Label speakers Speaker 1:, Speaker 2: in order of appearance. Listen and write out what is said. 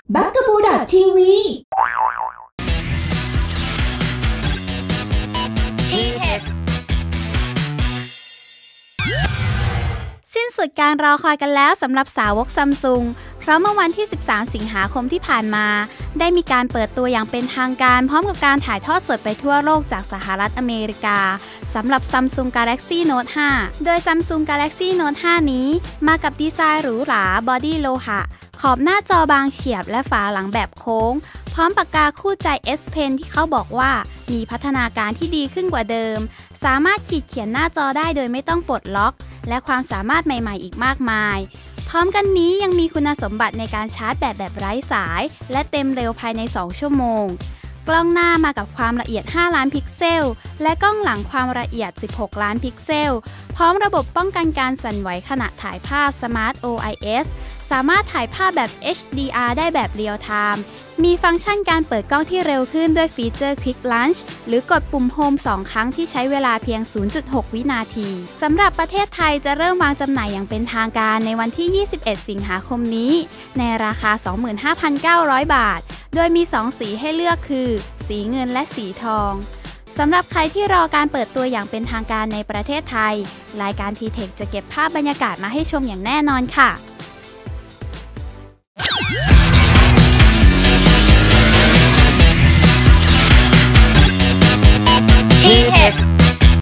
Speaker 1: บักกะบูดทีวี
Speaker 2: สิ้นสุดการรอคอยกันแล้วสำหรับสาวกซัมซุงเพราะเมื่อวันที่ 13 สิงหาคมที่ผ่านมาได้มีการเปิดตัวอย่างเป็นทางการพร้อมกับการถ่ายทอดสดไปทั่วโลกจากสหรัฐอเมริกาสำหรับ Samsung Galaxy Note 5 โดย Samsung Galaxy Note 5 นี้มากับดีไซน์หรูหราบอดี้โลหะขอบหน้าจอบางเฉียบและฝาหลังแบบโค้งพร้อมปากกาคู่ใจ S Pen ที่เขาบอกว่ามีพัฒนาการที่ดีขึ้นกว่าเดิมสามารถขีดเขียนหน้าจอได้โดยไม่ต้องปลดล็อกและความสามารถใหม่ๆอีกมากมายพร้อมกันนี้ยังมีคุณสมบัติในการชาร์จแบตแบบไร้สายและเต็มเร็วภายใน2ชั่วโมงกล้องหน้ามากับความละเอียด5ล้านพิกเซลและกล้องหลังความละเอียด16ล้านพิกเซลพร้อมระบบป้องกันการสั่นไหวขณะถ่ายภาพ Smart OIS สามารถถ่ายภาพแบบ HDR ได้แบบเรียลไทม์มีฟังก์ชันการเปิดกล้องที่เร็วขึ้นด้วยฟีเจอร์ Quick Launch หรือกดปุ่ม Home 2 ครั้งที่ใช้เวลาเพียง 0.6 วินาทีสำหรับประเทศไทยจะเริ่มวางจำหน่ายอย่างเป็นทางการในวันที่ 21 สิงหาคมนี้ในราคา 25,900 บาทโดยมี 2 สีให้เลือกคือสีเงินและสีทองสำหรับใครที่รอการเปิดตัวอย่างเป็นทางการในประเทศไทยรายการ T-Tech จะเก็บภาพบรรยากาศมาให้ชมอย่างแน่นอนค่ะ